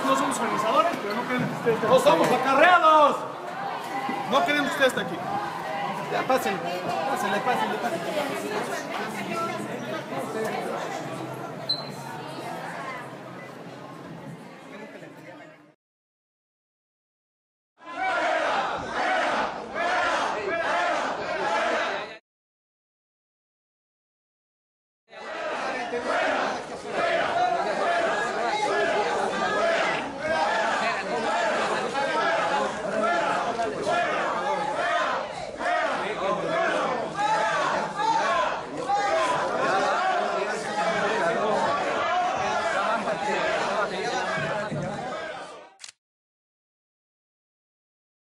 no somos organizadores, pero no queremos que usted esté aquí. ¡No somos acarreados! No queremos que usted esté aquí. Ya, pásenle.